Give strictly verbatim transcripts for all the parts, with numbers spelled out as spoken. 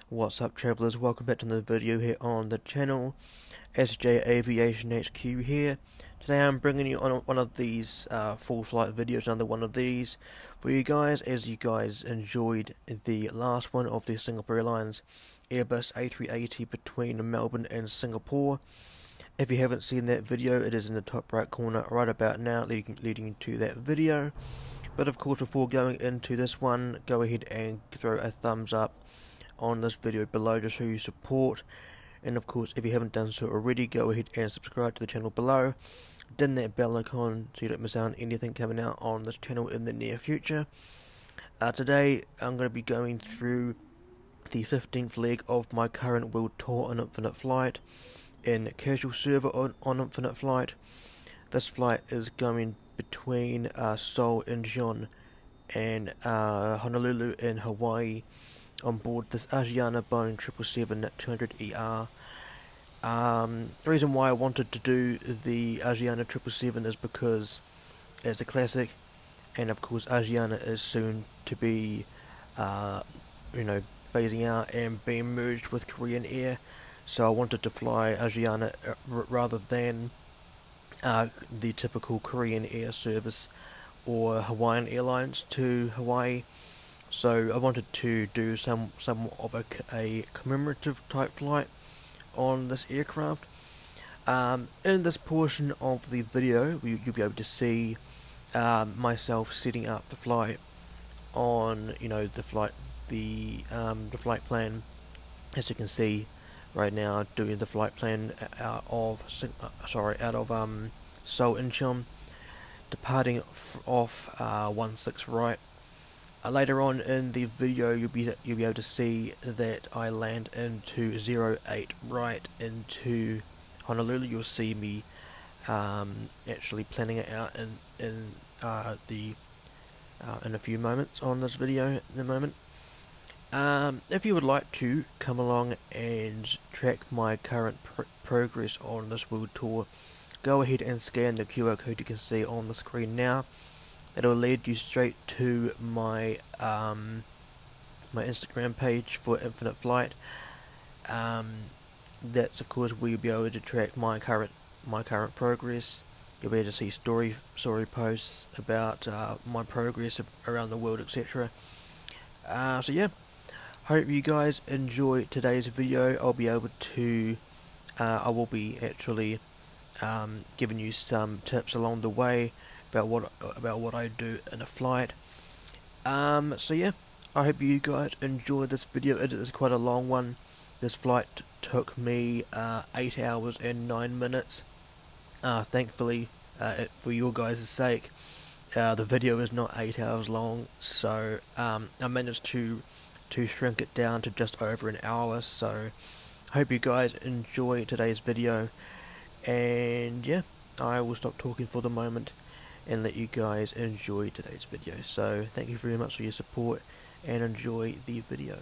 What's up, travellers? Welcome back to another video here on the channel. S J Aviation H Q here. Today I'm bringing you on one of these uh, full flight videos, another one of these for you guys, as you guys enjoyed the last one of the Singapore Airlines Airbus A three eighty between Melbourne and Singapore. If you haven't seen that video, it is in the top right corner right about now, leading, leading to that video. But of course, before going into this one, go ahead and throw a thumbs up on this video below to show your support. And of course, if you haven't done so already, go ahead and subscribe to the channel below. Ding that bell icon so you don't miss out on anything coming out on this channel in the near future. Uh, today, I'm going to be going through the fifteenth leg of my current world tour on Infinite Flight in casual server on, on Infinite Flight. This flight is going between uh, Seoul, Incheon and uh, Honolulu in Hawaii on board this Asiana Boeing triple seven two hundred E R. Um, the reason why I wanted to do the Asiana triple seven is because it's a classic, and of course Asiana is soon to be, uh, you know, phasing out and being merged with Korean Air. So I wanted to fly Asiana uh, rather than uh, the typical Korean Air service or Hawaiian Airlines to Hawaii. So I wanted to do some some of a, a commemorative type flight on this aircraft. Um, in this portion of the video, you, you'll be able to see um, myself setting up the flight on, you know, the flight the um, the flight plan. As you can see right now, doing the flight plan out of uh, sorry out of um, Seoul Incheon, departing off uh, one six right. Uh, later on in the video, you'll be you'll be able to see that I land into zero eight right into Honolulu. You'll see me um, actually planning it out in in uh, the uh, in a few moments on this video in a moment. Um, if you would like to come along and track my current pr progress on this world tour, go ahead and scan the Q R code you can see on the screen now. It'll lead you straight to my um, my Instagram page for Infinite Flight. Um, that's of course where you'll be able to track my current my current progress. You'll be able to see story story posts about uh, my progress around the world, et cetera. Uh, so yeah, hope you guys enjoy today's video. I'll be able to uh, I will be actually um, giving you some tips along the way about what about what I do in a flight. Um, so yeah, I hope you guys enjoyed this video. It is quite a long one. This flight took me uh, eight hours and nine minutes. Uh, thankfully, uh, it, for your guys' sake, uh, the video is not eight hours long. So um, I managed to to shrink it down to just over an hour. So hope you guys enjoy today's video. And yeah, I will stop talking for the moment and let you guys enjoy today's video. So thank you very much for your support and enjoy the video.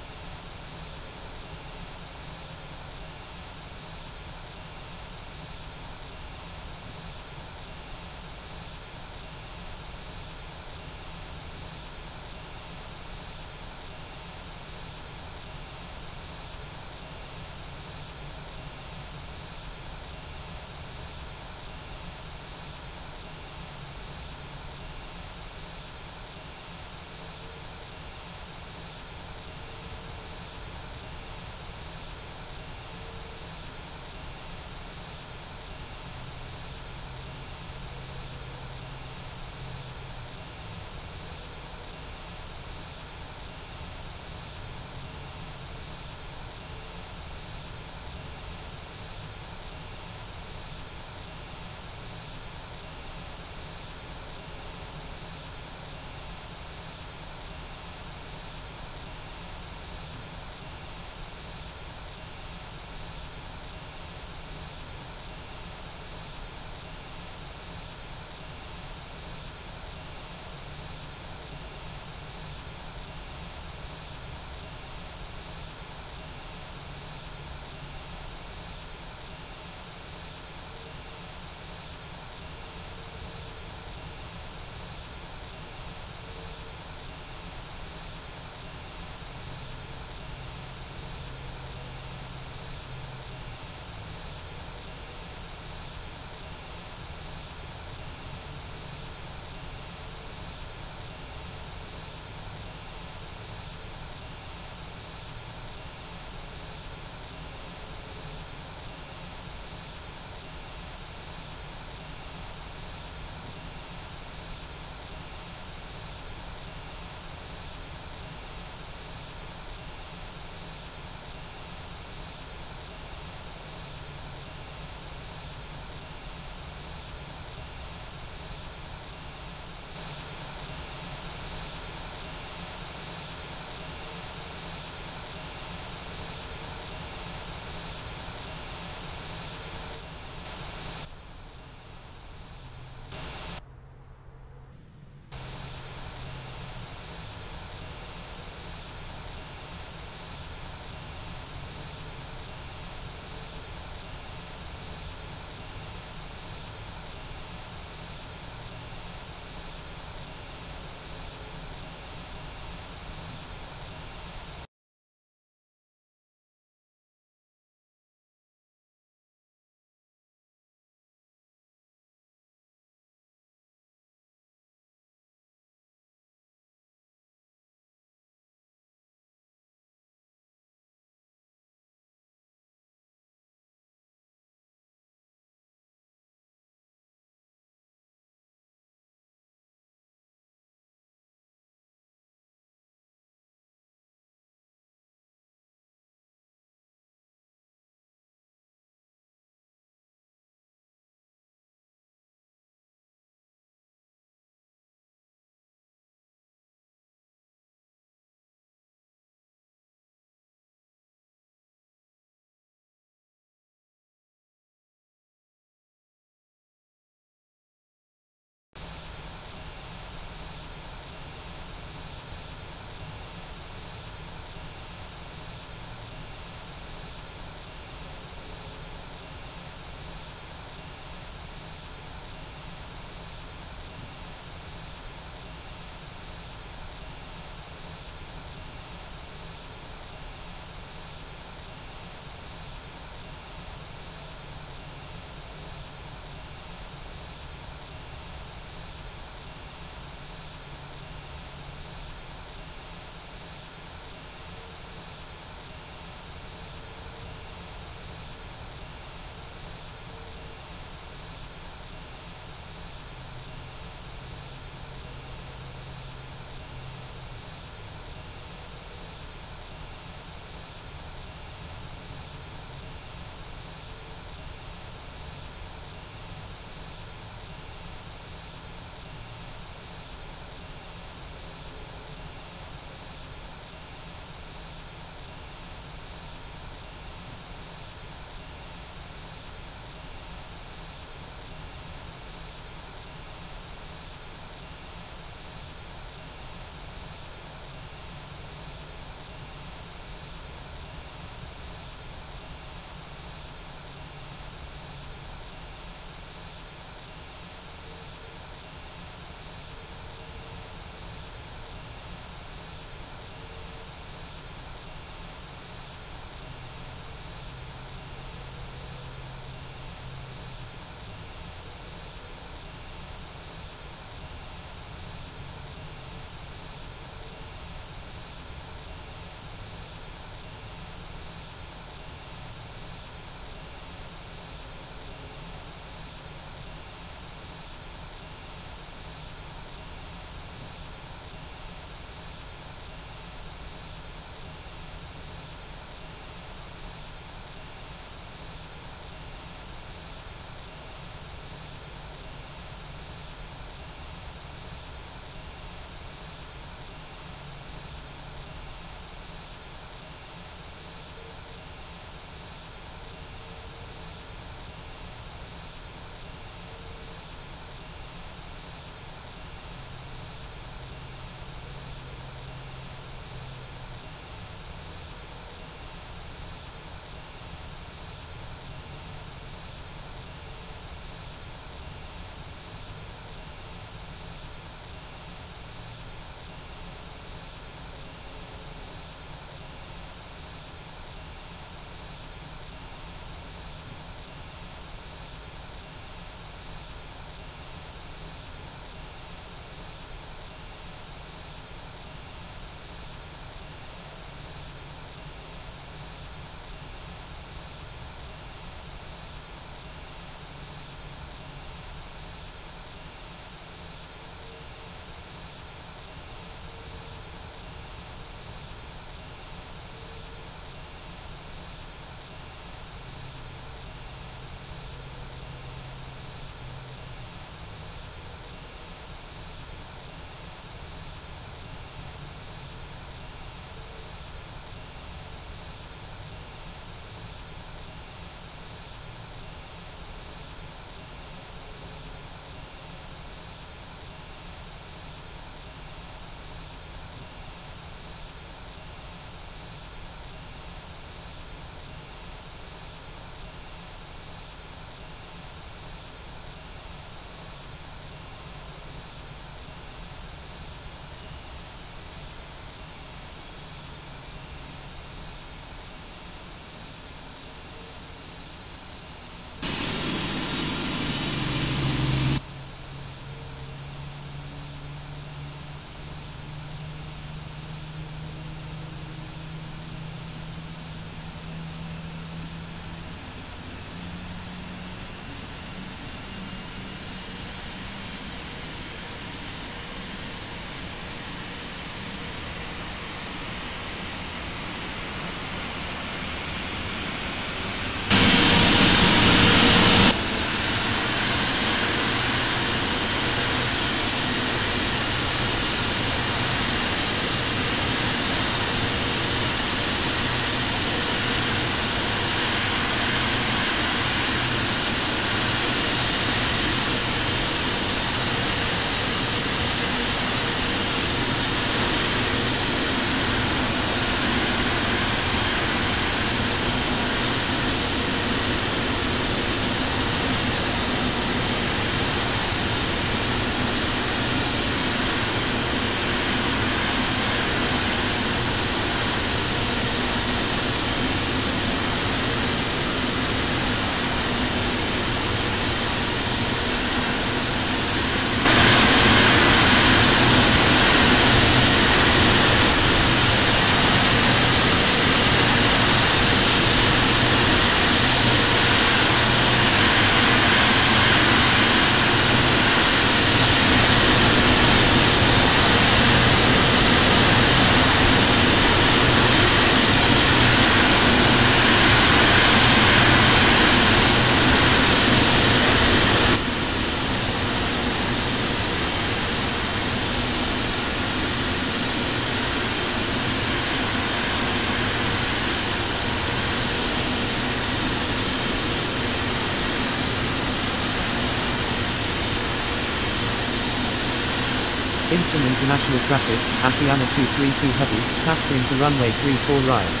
Incheon International Traffic, Asiana two three two Heavy, taxiing to runway three four right.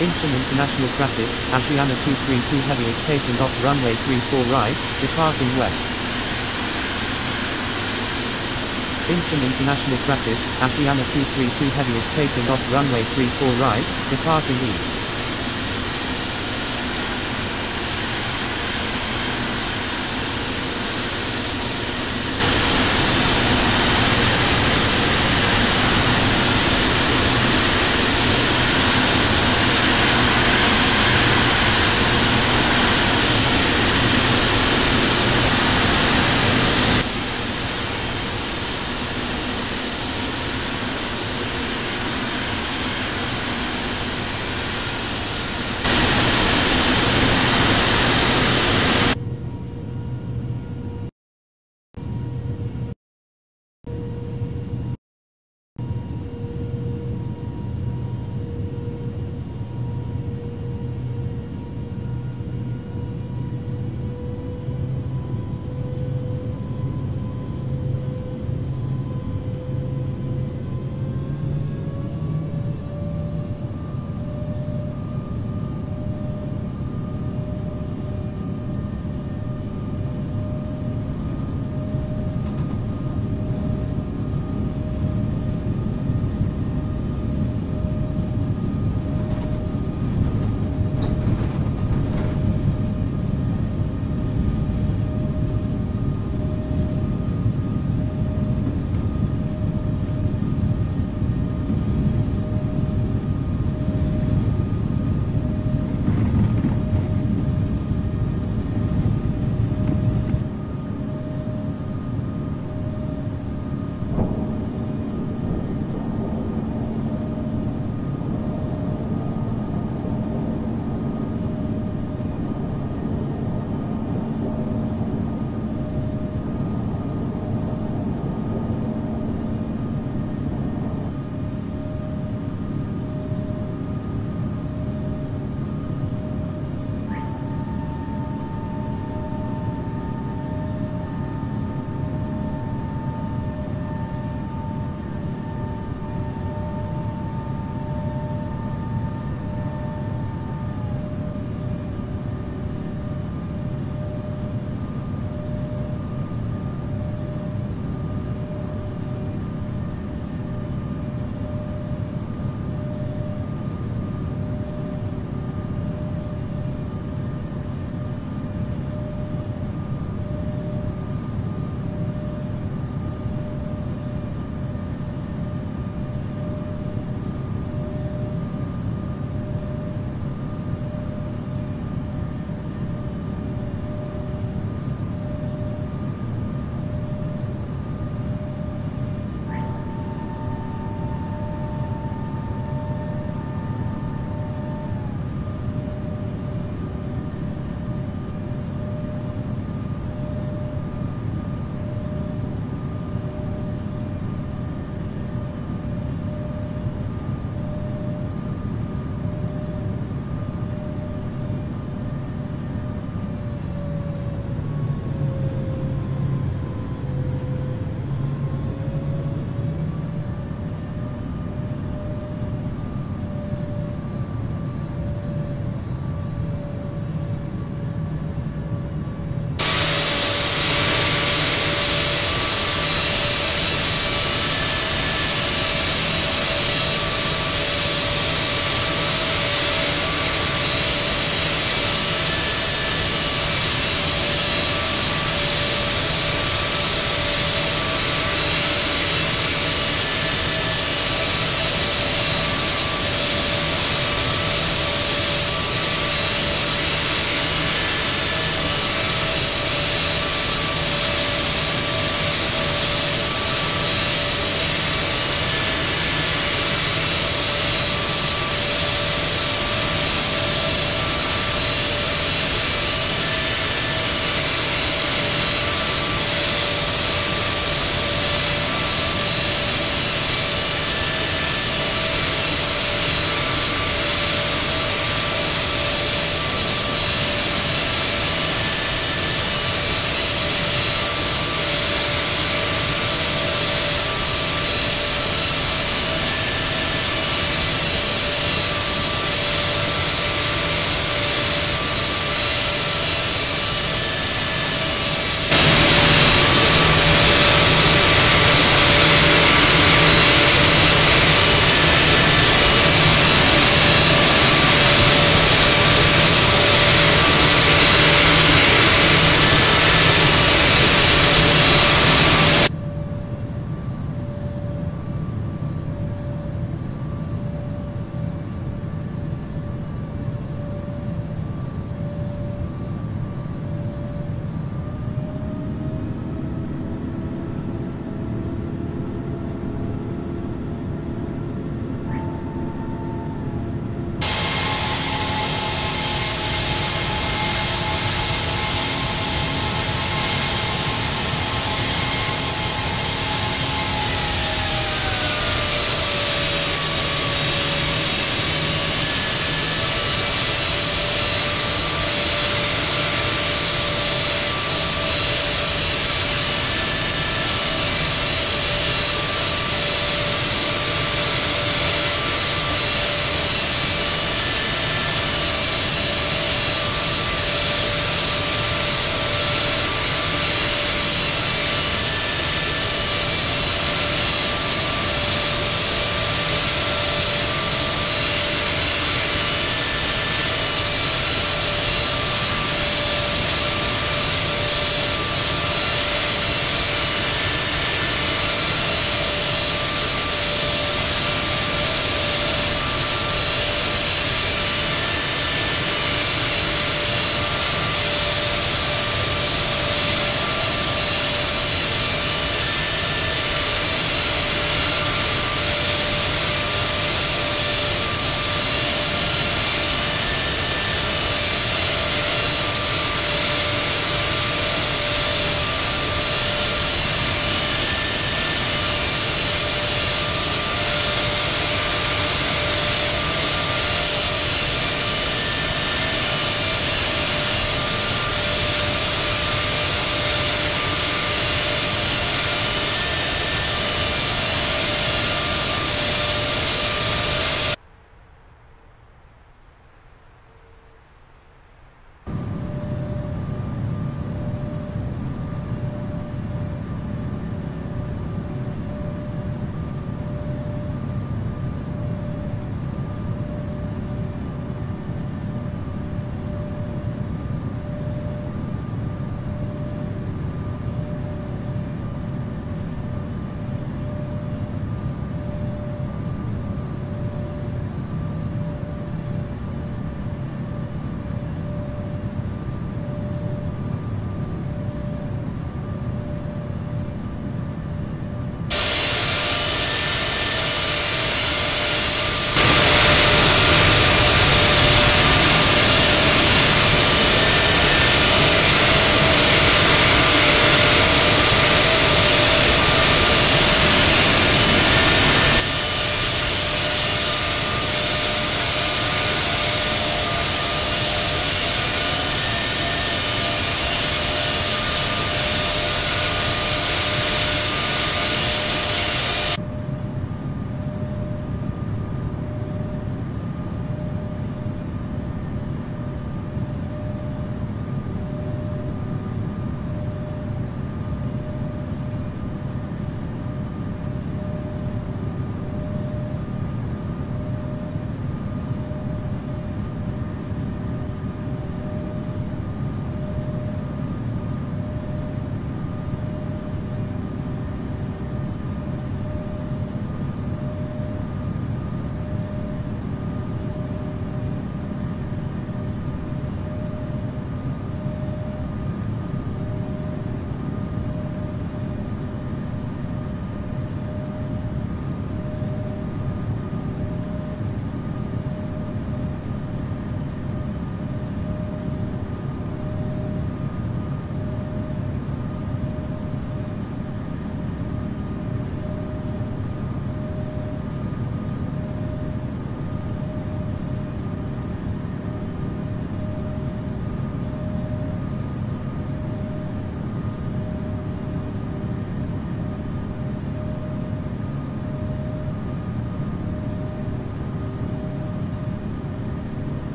Incheon International Traffic, Asiana two three two Heavy is taking off runway three four right, departing west. Incheon International Traffic, Asiana two three two Heavy is taking off runway three four right, departing east.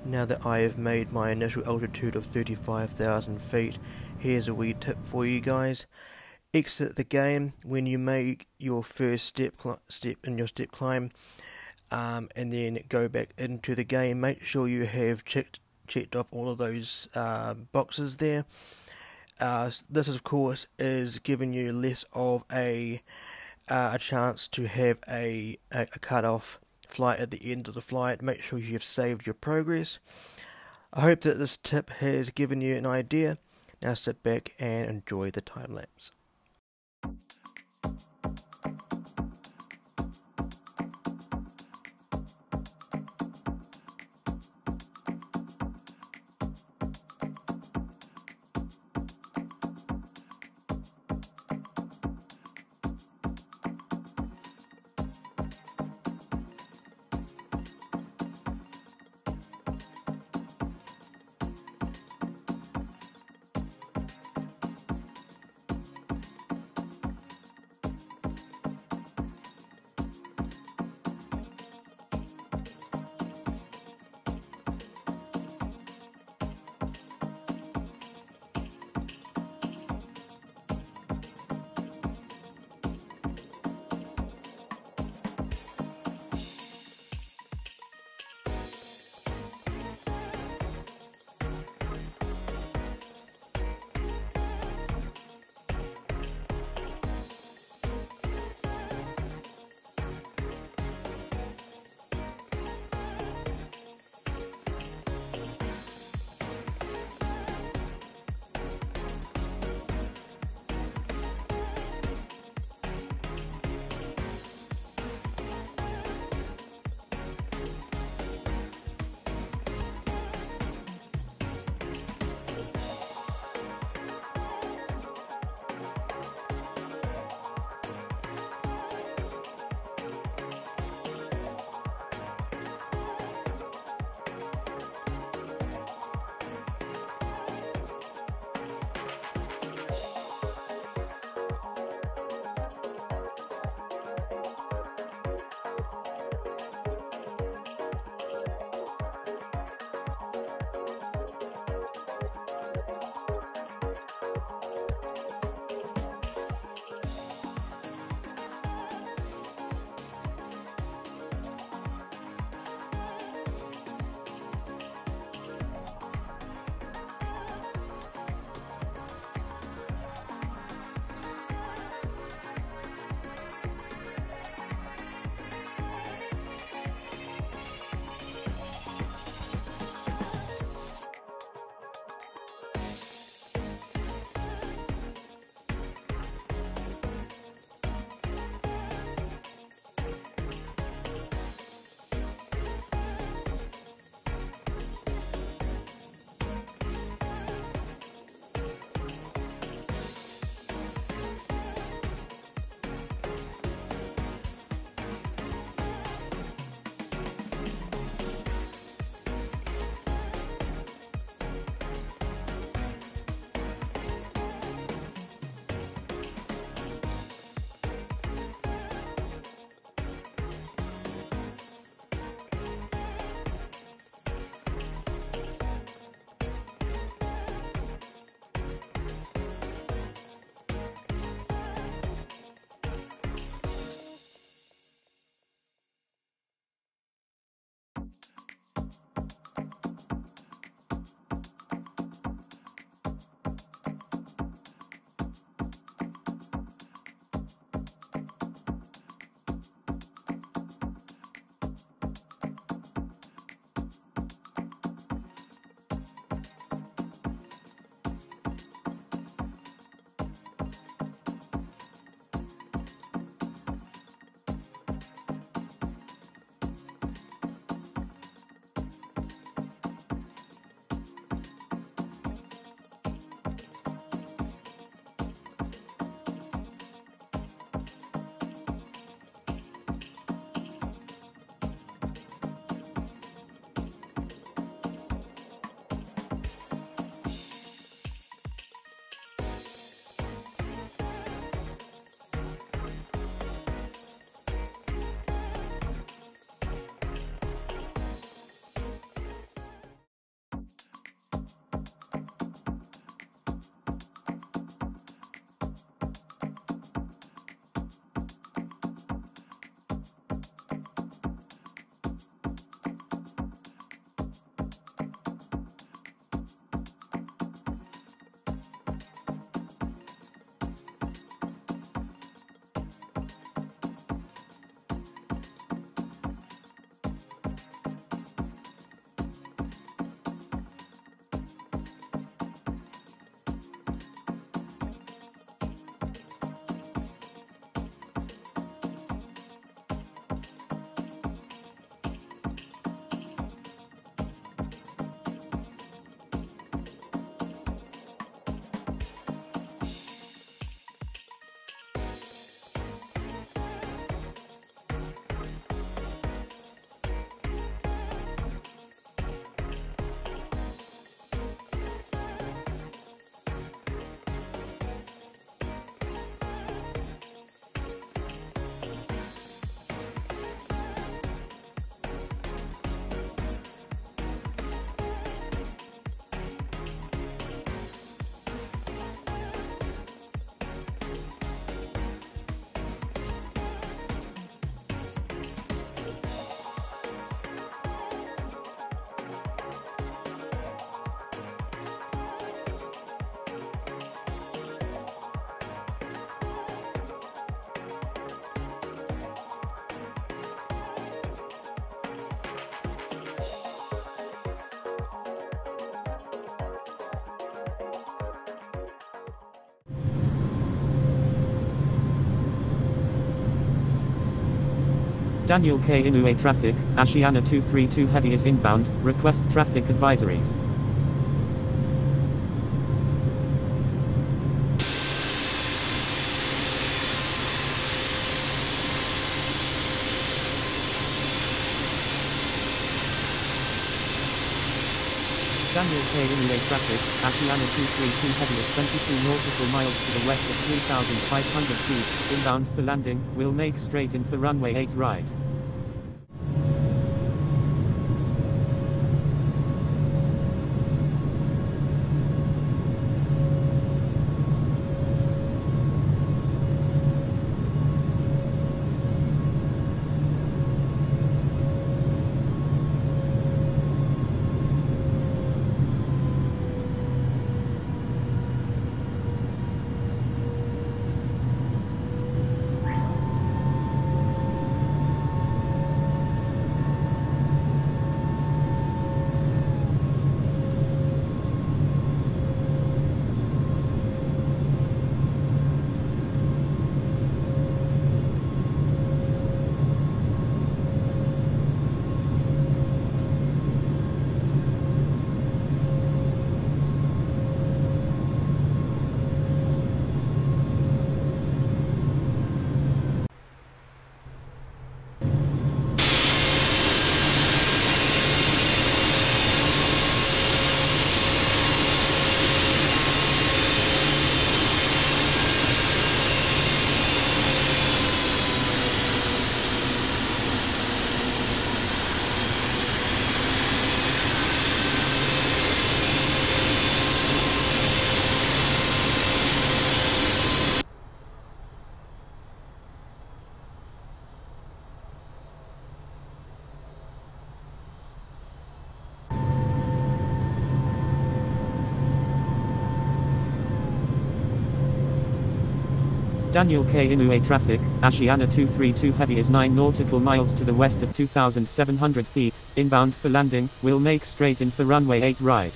Now that I have made my initial altitude of thirty-five thousand feet, here's a wee tip for you guys. Exit the game when you make your first step step in your step climb, um, and then go back into the game. Make sure you have checked checked off all of those uh, boxes there. Uh, this of course is giving you less of a uh, a chance to have a, a, a cut off flight at the end of the flight. Make sure you've saved your progress. I hope that this tip has given you an idea. Now sit back and enjoy the time lapse. Daniel K. Inoue traffic, Ashiana two three two heavy is inbound, request traffic advisories. Daniel K. Inoue traffic, Ashiana two three two heavy is twenty-two nautical miles to the west of three thousand five hundred feet, inbound for landing, will make straight in for runway eight right. Daniel K. Inoue traffic, Ashiana two three two heavy is nine nautical miles to the west of two thousand seven hundred feet, inbound for landing, will make straight in for runway eight right.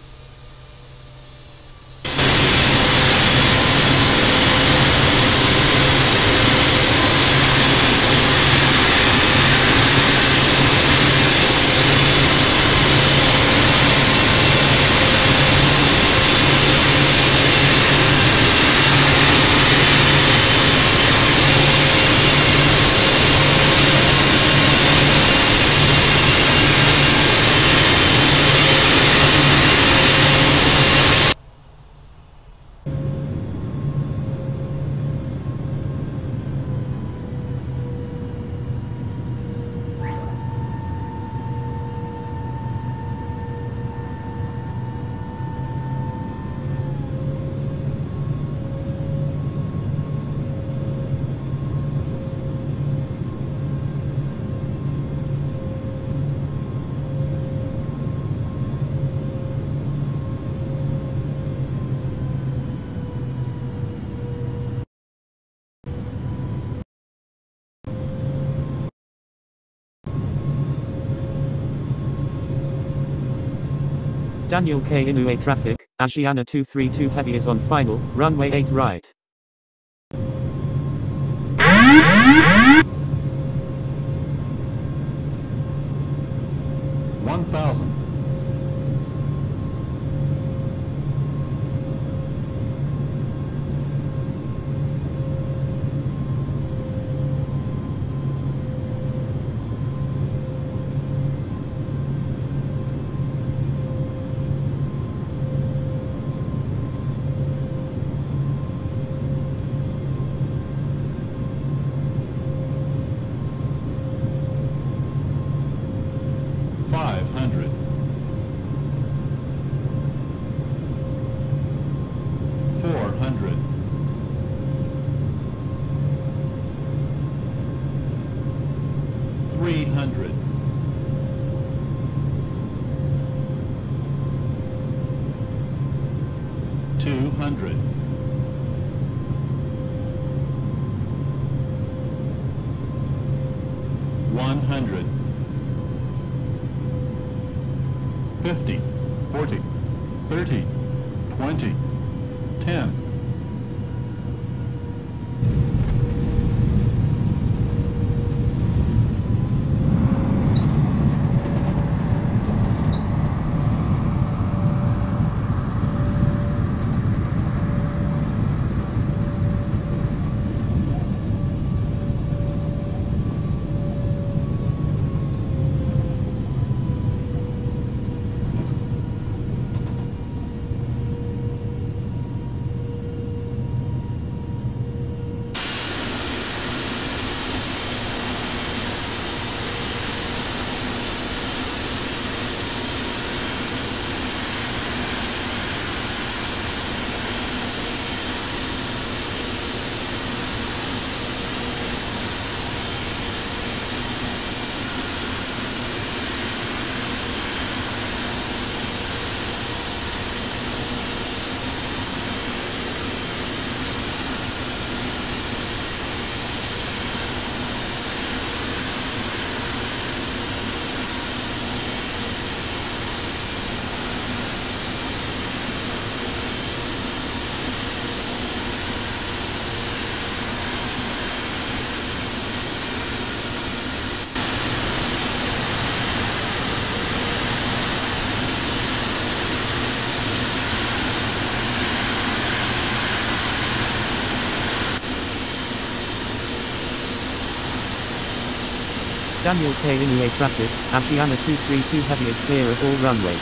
Daniel K. Inoue traffic, Ashiana two three two heavy is on final, runway eight right. one thousand. Five hundred. Four hundred. Three hundred. Two hundred. One hundred. Fifty, forty, thirty, twenty, ten. Daniel K. Linear traffic, Asiana two three two heavy is clear of all runways.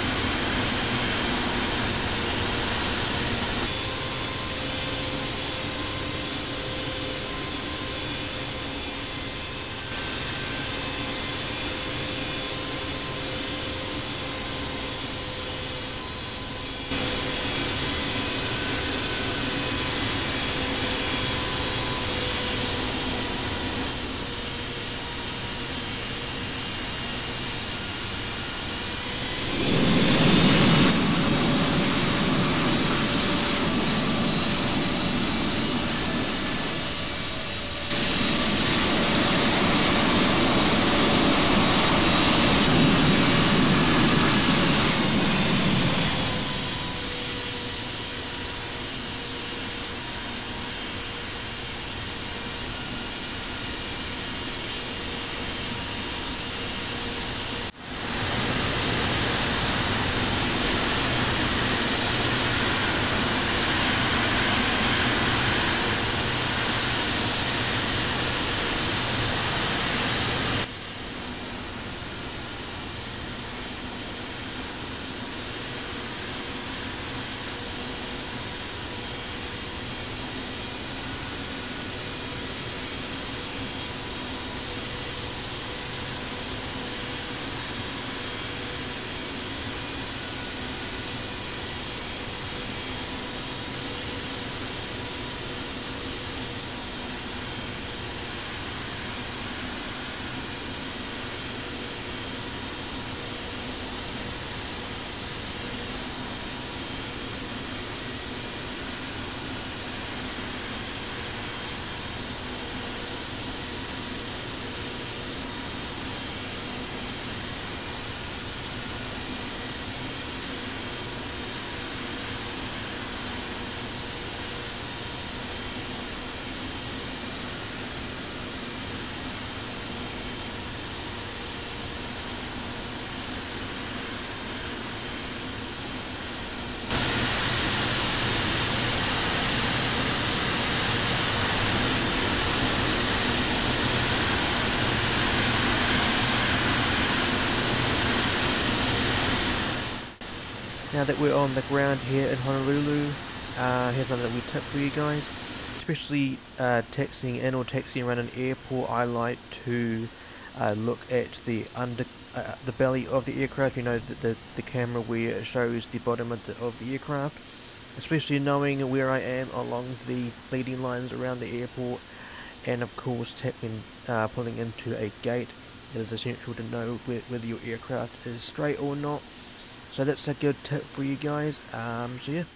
Now that we're on the ground here in Honolulu, uh, here's another wee tip for you guys. Especially uh, taxiing in or taxiing around an airport, I like to uh, look at the under uh, the belly of the aircraft. You know, the, the the camera where it shows the bottom of the of the aircraft. Especially knowing where I am along the leading lines around the airport, and of course tapping, uh, pulling into a gate. It is essential to know whe whether your aircraft is straight or not. So that's a good tip for you guys. Um, so yeah.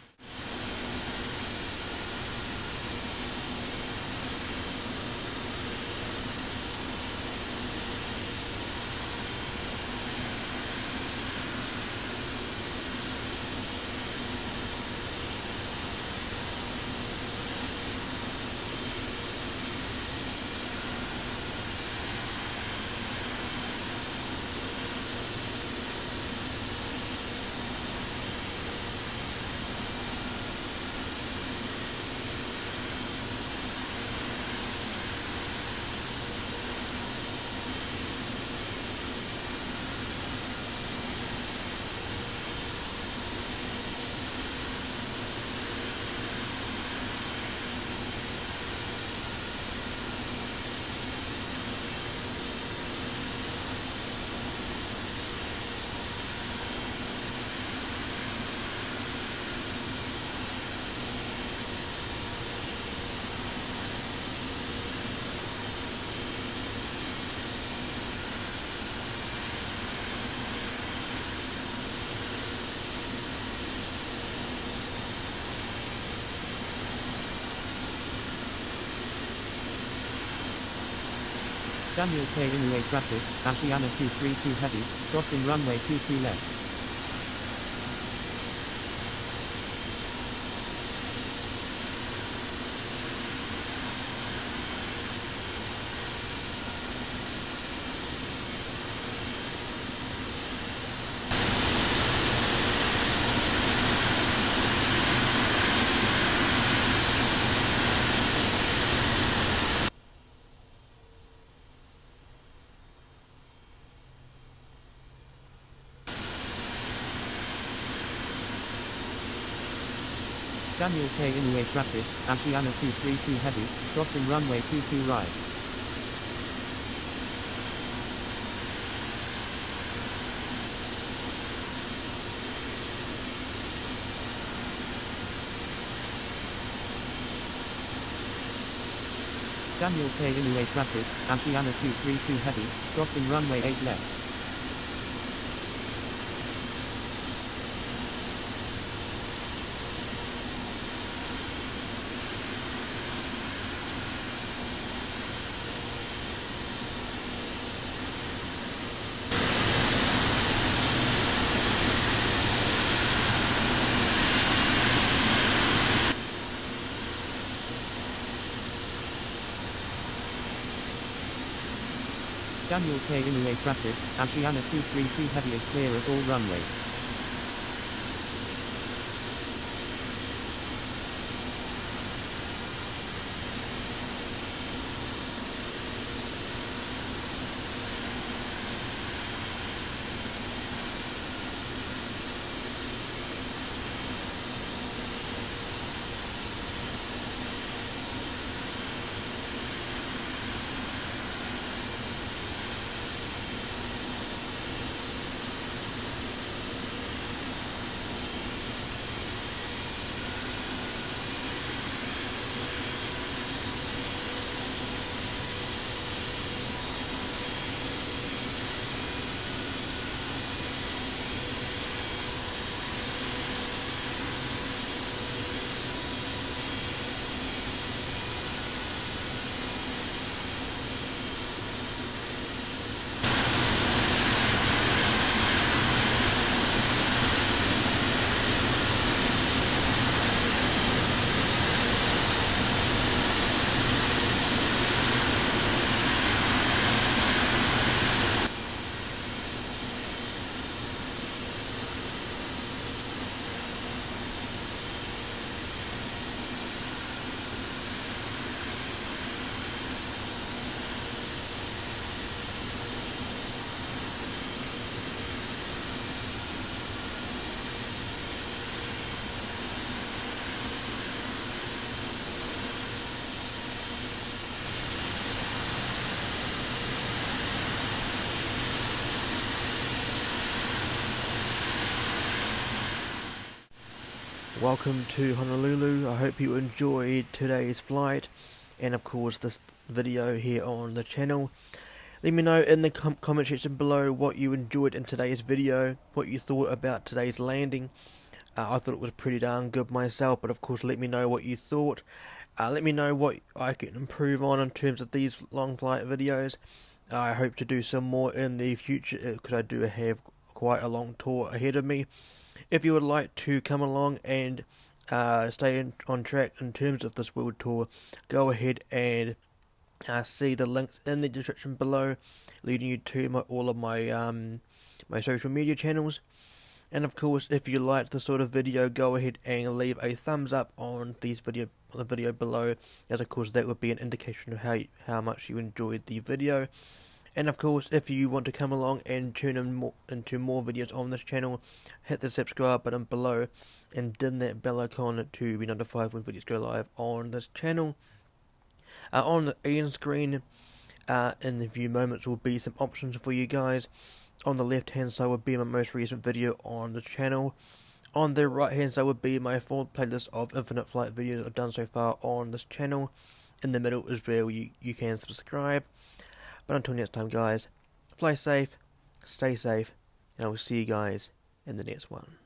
Daniel K. Linear traffic, Asiana two three two heavy, crossing runway two two left. Daniel K. Inouye traffic, Ashiana two three two heavy, crossing runway two two right. Daniel K. Inouye traffic, Ashiana two three two heavy, crossing runway eight left. Daniel K. Inouye traffic, Ashiana two three two heavy is clear at all runways. Welcome to Honolulu. I hope you enjoyed today's flight and of course this video here on the channel. Let me know in the com comment section below what you enjoyed in today's video, what you thought about today's landing. Uh, I thought it was pretty darn good myself, but of course let me know what you thought. Uh, let me know what I can improve on in terms of these long flight videos. Uh, I hope to do some more in the future because I do have quite a long tour ahead of me. If you would like to come along and uh, stay in, on track in terms of this world tour, go ahead and uh, see the links in the description below, leading you to my, all of my um, my social media channels. And of course, if you like the sort of video, go ahead and leave a thumbs up on these video on the video below, as of course that would be an indication of how you, how much you enjoyed the video. And of course, if you want to come along and tune in more, into more videos on this channel, hit the subscribe button below and ding that bell icon to be notified when videos go live on this channel. Uh, on the end screen, uh, in a few moments, will be some options for you guys. On the left hand side will be my most recent video on the channel. On the right hand side would be my full playlist of infinite flight videos I've done so far on this channel. In the middle is where you, you can subscribe. But until next time guys, fly safe, stay safe, and I will see you guys in the next one.